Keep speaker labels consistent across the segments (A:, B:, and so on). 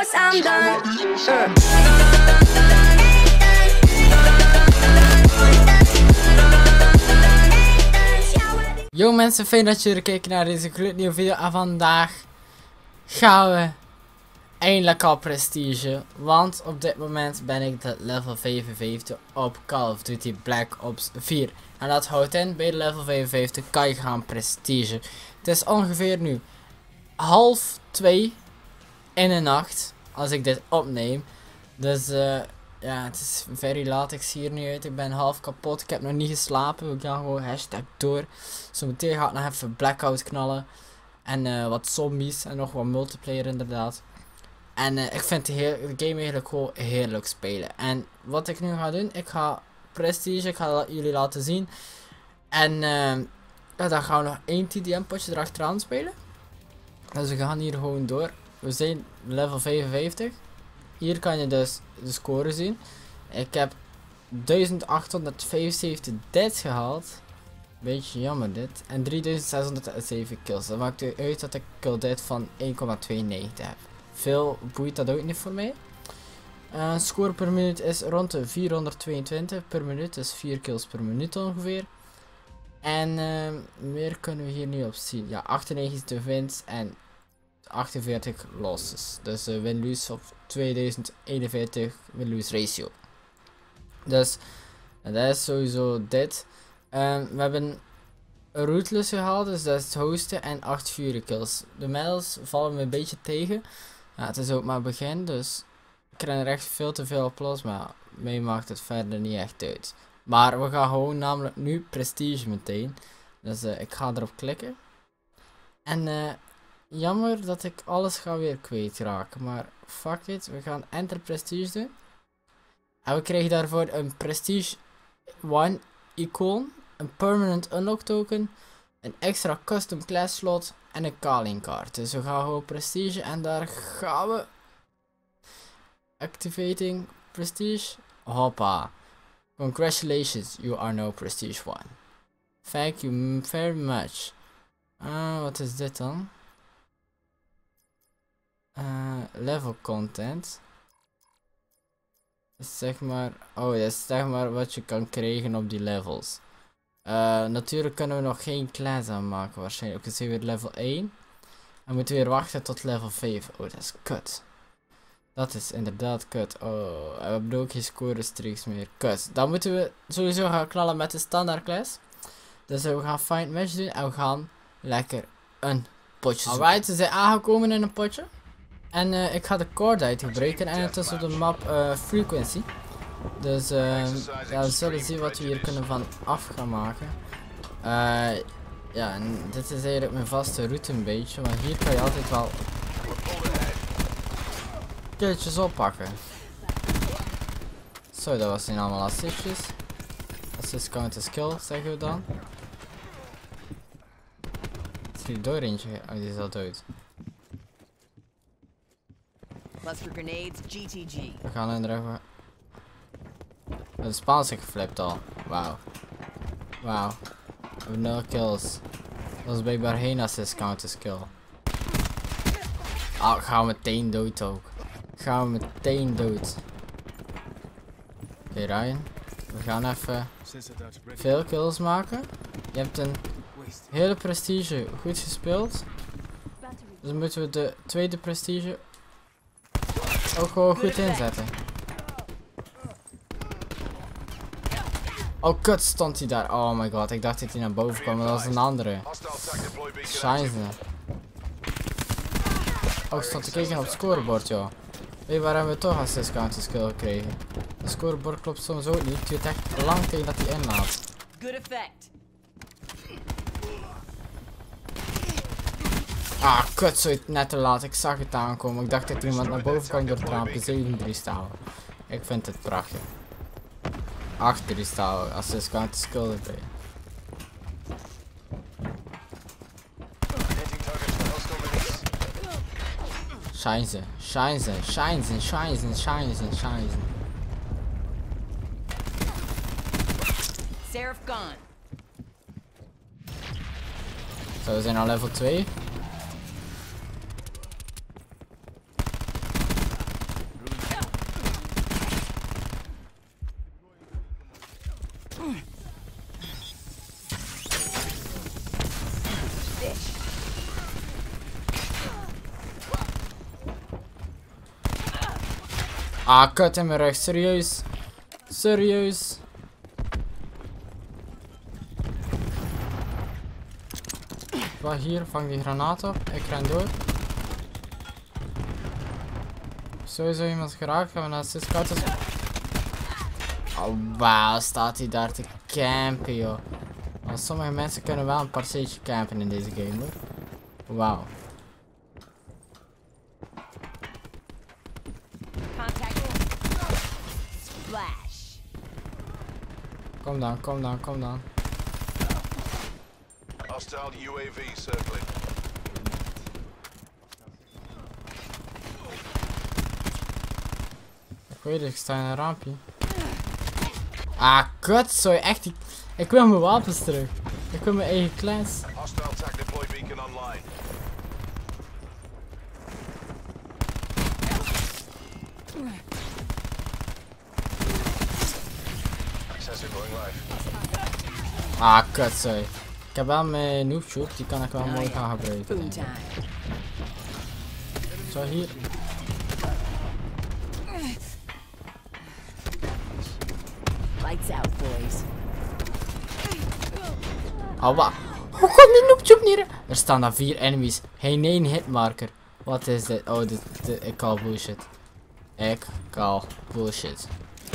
A: cause I'm done.
B: Yo mensen, fijn dat jullie kijken naar deze gloednieuwe video. En vandaag gaan we eindelijk al prestige. Want op dit moment ben ik de level 55 op Call of Duty Black Ops 4. En dat houdt in, bij de level 55 kan je gaan prestige. Het is ongeveer nu 1:30 in de nacht als ik dit opneem. Dus ja, het is very laat. Ik zie er nu uit. Ik ben half kapot. Ik heb nog niet geslapen. We gaan gewoon hashtag door. Zometeen ga ik nog even Blackout knallen. En wat zombies. En nog wat multiplayer inderdaad. En ik vind de game eigenlijk gewoon heerlijk spelen. En wat ik nu ga doen. Ik ga prestige. Ik ga jullie laten zien. En ja, dan gaan we nog één TDM potje erachteraan spelen. Dus we gaan hier gewoon door. We zijn level 55. Hier kan je dus de score zien. Ik heb 1875 deaths gehaald. Beetje jammer dit. En 3607 kills. Dat maakt uit dat ik kill death van 1,92 heb. Veel boeit dat ook niet voor mij. Score per minuut is rond de 422 per minuut. Dus 4 kills per minuut ongeveer. En meer kunnen we hier nu op zien. Ja, 98 wins en 48 losses. Dus win-lose op 2041 win-lose ratio. Dus dat is sowieso dit. We hebben een rootless gehaald, dus dat is het hoogste. En 8 fury kills. De medals vallen me een beetje tegen. Ja, het is ook maar begin, dus ik krijg er echt veel te veel applaus. Maar mij maakt het verder niet echt uit. Maar we gaan gewoon namelijk nu prestige meteen. Dus ik ga erop klikken. En jammer dat ik alles ga weer kwijtraken, maar fuck it, we gaan enter prestige doen. En we krijgen daarvoor een prestige 1 icoon, een permanent unlock token, een extra custom class slot en een calling card. Dus we gaan gewoon prestige en daar gaan we. Activating prestige. Hoppa. Congratulations, you are now prestige 1. Thank you very much. Wat is dit dan? Level content. Is zeg maar, oh, dat is zeg maar wat je kan krijgen op die levels. Natuurlijk kunnen we nog geen class aanmaken waarschijnlijk. We zijn weer level 1. En moeten weer wachten tot level 5. Oh, dat is kut. Dat is inderdaad kut. Oh, we hebben ook geen score streaks meer. Kut. Dan moeten we sowieso gaan knallen met de standaard class. Dus we gaan find match doen en we gaan lekker een potje zoeken. Alright, we zijn aangekomen in een potje. En ik ga de cordite gebruiken en het is op de map frequency. Dus ja, we zullen zien wat we hier kunnen van af gaan maken. Ja, en dit is eigenlijk mijn vaste route een beetje, maar hier kan je altijd wel killtjes oppakken. Zo, dat was niet allemaal assistjes. Assist count as kill, zeggen we dan. Is er hier door eentje? Oh, die is al dood. We gaan in de de Spaans geflipt al. Wauw. Wauw. We hebben 0 kills. Dat is blijkbaar geen assist count as kill. Ah, gaan we meteen dood ook. Gaan we meteen dood. Oké, Ryan. We gaan even veel kills maken. Je hebt een hele prestige goed gespeeld. Dus moeten we de tweede prestige ook gewoon goed inzetten. Oh kut, stond hij daar. Oh my god, ik dacht dat hij naar boven kwam, maar dat was een andere. Scheisse. Oh, ik stond te kijken op het scorebord, joh. Weet je waar hebben we toch assist counter skill gekregen? Het scorebord klopt soms ook niet. Het duurt echt lang tegen dat hij inlaat. Ah, kut, zo net te laat. Ik zag het aankomen. Ik dacht dat iemand naar boven kwam door het raampje. 7-3 stalen. Ik vind het prachtig. 8-3 stalen. Assist counter skill erbij. Scheisse, scheisse, scheisse, scheisse, scheisse, scheisse. Seraph gone. Zo, we zijn al level 2. Ah, kut in mijn rug. Serieus. Serieus. Wat hier? Vang die granaat op. Ik ren door. Sowieso iemand geraakt. Gaan we naar de scouts. Oh, wauw. Staat hij daar te campen, joh. Want sommige mensen kunnen wel een parseetje campen in deze game, hoor. Wauw. Kom dan, kom dan, kom dan.
A: Hostile UAV circling.
B: Ik weet het, ik sta in een raampje. Ah, kut, sorry, echt. Ik wil mijn wapens terug. Ik wil mijn eigen class.
A: Hostile attack deploy beacon online. Accessor going live.
B: Ah, kut, sorry. Ik heb wel mijn noobtube, die kan ik wel mooi gaan gebruiken. Zo, hier.
C: Lights out, boys.
B: Oh, wat? Hoe komt die noobtube niet? Er staan daar 4 enemies. Geen 1 hitmarker. Wat is dit? Oh, ik call bullshit. Ik call bullshit.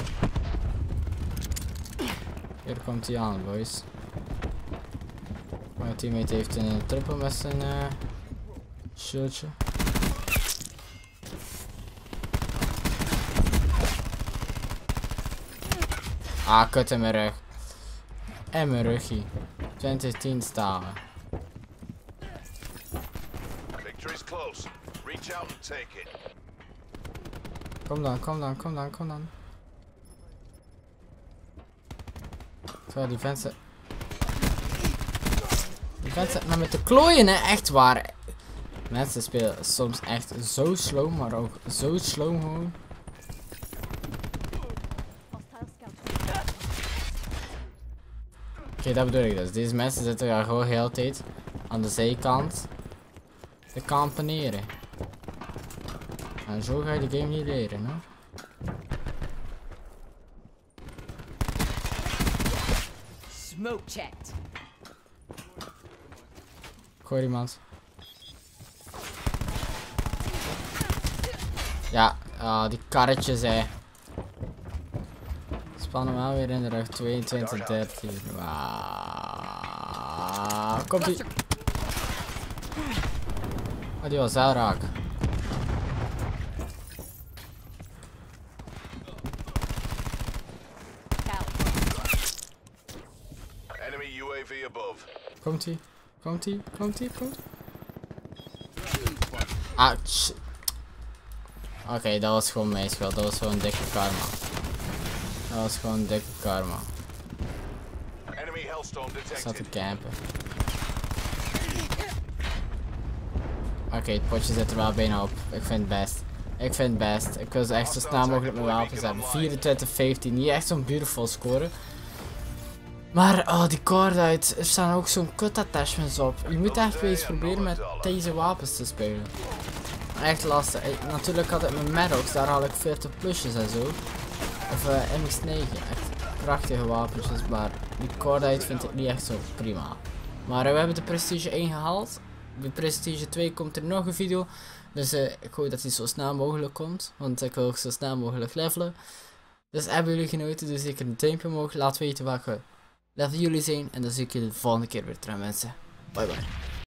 B: Hier komt hij aan, boys. Mijn teammate heeft een triple met zijn shirtje. Ah, kut in mijn rug. En mijn ruggie. 2010 stalen.
A: Victory's close. Reach out and take it.
B: Kom dan, kom dan, kom dan, kom dan. Zo, die mensen. Die mensen maar met de klooien, hè, echt waar. Mensen spelen soms echt zo slow, maar ook zo slow gewoon. Oké, dat bedoel ik dus. Deze mensen zitten daar gewoon de hele tijd aan de zijkant te kampeneren. En zo ga je de game niet leren, hoor.
C: Smoke checked.
B: Ik hoor iemand. Ja, die karretjes, hè. Spannen wel weer in de rug. 22, 13. Komt ie. Oh, die was heel raak.
A: Enemy UAV above.
B: Komt ie. Komt ie. Komt ie. Komt. Ah, Oké, dat was gewoon mijn schuld. Dat was gewoon dikke karma. Dat was gewoon dikke karma.
A: Enemy Hellstorm
B: Ik zat te
A: detected.
B: campen. Oké, het potje zit er wel bijna op. Ik vind het best. Ik vind het best. Ik wil ze echt zo snel mogelijk mijn wapens hebben. 24-15. Niet echt zo'n beautiful score. Maar, oh, die card uit. Er staan ook zo'n kut attachments op. Je moet echt weer eens proberen met deze wapens te spelen. Echt lastig. Natuurlijk had ik mijn Maddox. Daar had ik 40 plusjes en zo. Of MX9. Echt prachtige wapentjes. Maar die card uit vind ik niet echt zo prima. Maar we hebben de Prestige 1 gehaald. De Prestige 2 komt er nog een video. Dus ik hoop dat die zo snel mogelijk komt. Want ik wil ook zo snel mogelijk levelen. Dus hebben jullie genoten? Dus zeker een duimpje omhoog. Laat weten welke level jullie zijn. En dan zie ik jullie de volgende keer weer terug, mensen. Bye bye.